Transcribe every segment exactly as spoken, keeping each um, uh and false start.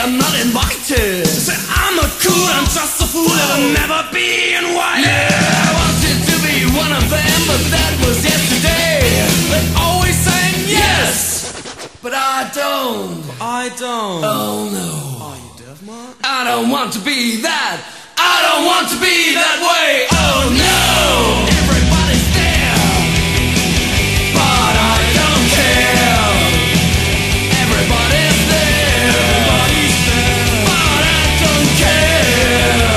am not invited. Say I'm not cool, I'm just a fool. I'll never be invited. Yeah, I wanted to be one of them, but that was yesterday. They always saying yes, but I don't. I don't. Oh no. Are you deaf, man? I don't want to be that. I don't want to be that way. Oh no. Everybody's there, but I don't care. Everybody's there, Everybody's there, but I don't care.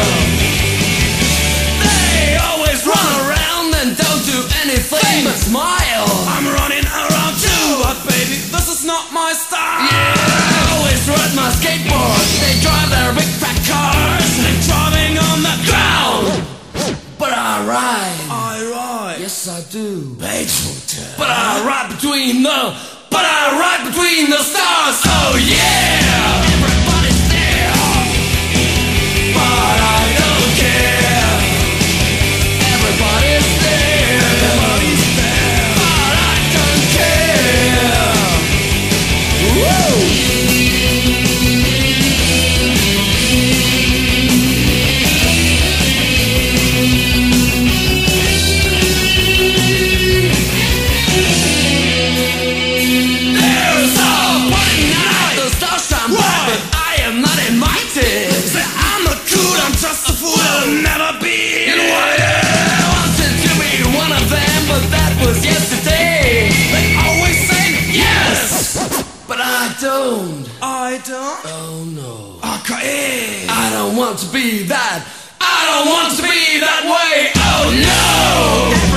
They always run around and don't do anything but smile. I'm running around too, but baby, this is not my style. Yeah, I always ride my skateboard. They drive their big fat cars. They're driving on the ground, But I ride. I ride. Yes, I do. Beethoven. But I ride between the, but I ride between the stars. Oh yeah, everybody's there, but I don't care. Everybody's there, Everybody's there, but I don't care. Woo! just a fool, I'll never be invited. I wanted to be one of them, but that was yesterday. They always say yes, but I don't. I don't. Oh no. Okay. I don't want to be that. I don't want to be that way. Oh no.